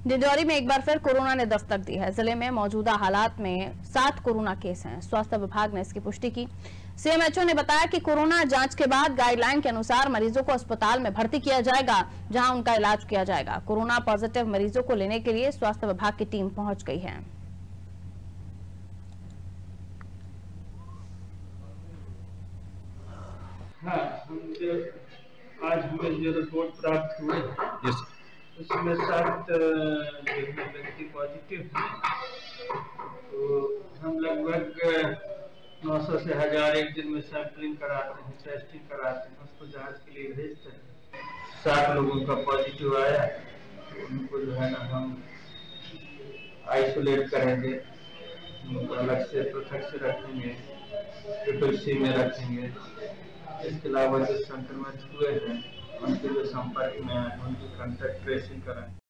डिंडौरी में एक बार फिर कोरोना ने दस्तक दी है। जिले में मौजूदा हालात में 7 कोरोना केस हैं। स्वास्थ्य विभाग ने इसकी पुष्टि की। सीएमएचओ ने बताया कि कोरोना जांच के बाद गाइडलाइन के अनुसार मरीजों को अस्पताल में भर्ती किया जाएगा, जहां उनका इलाज किया जाएगा। कोरोना पॉजिटिव मरीजों को लेने के लिए स्वास्थ्य विभाग की टीम पहुंच गई है। आज हमें जो रिपोर्ट प्राप्त हुई उसमें 7 व्यक्ति पॉजिटिव हैं। तो हम लगभग 900 से 1000 एक दिन में सैंपलिंग कराते हैं, टेस्टिंग कराते हैं, उसको जांच के लिए भेजते हैं। 7 लोगों का पॉजिटिव आया, तो उनको जो है ना हम आइसोलेट करेंगे, उनको अलग से पृथक से रखेंगे, ट्रिपल-C में रखेंगे। इसके अलावा जो संक्रमित हुए हैं उनके जो संपर्क में हैं उनकी कांटेक्ट ट्रेसिंग कराएं।